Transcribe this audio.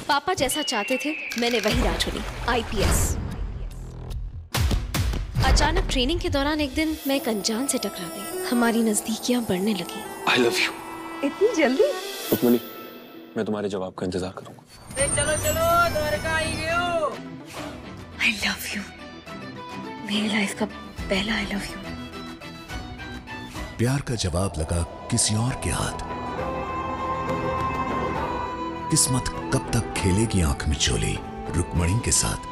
पापा जैसा चाहते थे मैंने वही राह चुनी, IPS। अचानक ट्रेनिंग के दौरान एक दिन मैं एक अनजान से टकरा गई। हमारी नजदीकियां बढ़ने लगी। I love you। इतनी जल्दी? रुक्मिणी, मैं तुम्हारे जवाब का इंतजार करूंगा। चलो चलो द्वारका आई गयो। I love you। मेरी लाइफ का पहला I love you। प्यार का जवाब लगा किसी और के हाथ। किस्मत कब तक खेलेगी आंख में चोली रुक्मिणी के साथ।